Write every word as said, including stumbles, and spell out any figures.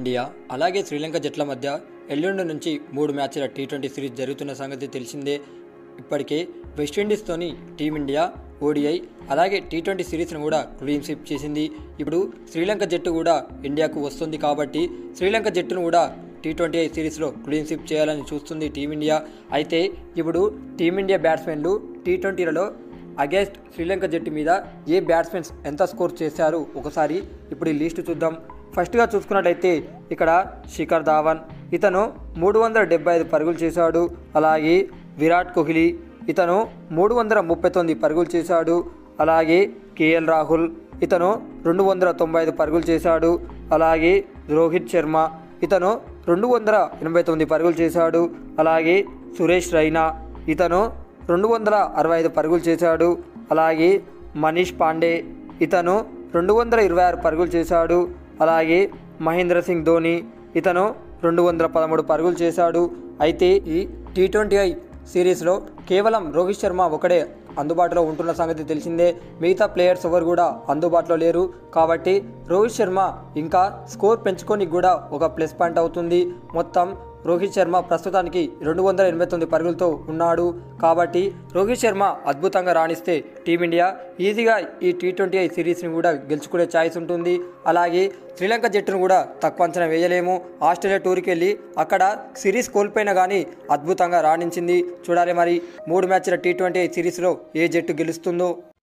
India అలాగే శ్రీలంక జట్ల మధ్య ఎల్లుండి నుంచి మూడు మ్యాచ్ల టీ ట్వంటీ సిరీస్ జరుగుతున్న సంగతి తెలిసిందే. ఇప్పటికే వెస్టిండీస్తోని టీమిండియా ఓడిఐ అలాగే టీ ట్వంటీ సిరీస్ను కూడా క్లీన్ స్వీప్ చేసింది. ఇప్పుడు శ్రీలంక జట్టు కూడా ఇండియాకు వస్తుంది కాబట్టి శ్రీలంక జట్టును కూడా టీ ట్వంటీ ఐ సిరీస్లో క్లీన్ స్వీప్ చేయాలని చూస్తుంది టీమిండియా. అయితే ఇప్పుడు టీమిండియా బ్యాట్స్మెన్లు టీ ట్వంటీలలో అగేన్స్ట్ శ్రీలంక జట్టు మీద ఏ బ్యాట్స్మెన్స్ ఎంత స్కోర్ చేశారు ఒకసారి ఇప్పుడు ఈ లిస్టు చూద్దాం. ఫస్ట్గా చూసుకున్నట్లయితే ఇక్కడ శిఖర్ ధావన్, ఇతను మూడు వందల డెబ్బై ఐదు పరుగులు చేశాడు. అలాగే విరాట్ కోహ్లీ, ఇతను మూడు వందల ముప్పై తొమ్మిది పరుగులు చేశాడు. అలాగే కేఎల్ రాహుల్, ఇతను రెండు వందల తొంభై ఐదు పరుగులు చేశాడు. అలాగే రోహిత్ శర్మ, ఇతను రెండు వందల ఎనభై తొమ్మిది పరుగులు చేశాడు. అలాగే సురేష్ రైనా, ఇతను రెండు వందల అరవై ఐదు పరుగులు చేశాడు. అలాగే మనీష్ పాండే, ఇతను రెండు వందల ఇరవై ఆరు పరుగులు చేశాడు. అలాగే మహేంద్ర సింగ్ ధోని, ఇతను రెండు వందల పదమూడు పరుగులు చేశాడు. అయితే ఈ టీ ట్వంటీ ఐ సిరీస్లో కేవలం రోహిత్ శర్మ ఒకడే అందుబాటులో ఉంటున్న సంగతి తెలిసిందే. మిగతా ప్లేయర్స్ ఎవరు కూడా అందుబాటులో లేరు. కాబట్టి రోహిత్ శర్మ ఇంకా స్కోర్ పెంచుకోనికి కూడా ఒక ప్లస్ పాయింట్ అవుతుంది. మొత్తం రోహిత్ శర్మ ప్రస్తుతానికి రెండు వందల ఎనభై తొమ్మిది పరుగులతో ఉన్నాడు. కాబట్టి రోహిత్ శర్మ అద్భుతంగా రాణిస్తే టీమిండియా ఈజీగా ఈ టీ ట్వంటీ ఐ సిరీస్ని కూడా గెలుచుకునే ఛాయిస్ ఉంటుంది. అలాగే శ్రీలంక జట్టును కూడా తక్కువ అంచనా వేయలేము. ఆస్ట్రేలియా టూర్కి వెళ్ళి అక్కడ సిరీస్ కోల్పోయినా కానీ అద్భుతంగా రాణించింది. చూడాలి మరి మూడు మ్యాచ్ల టీ ట్వంటీ ఐ సిరీస్లో ఏ జట్టు గెలుస్తుందో.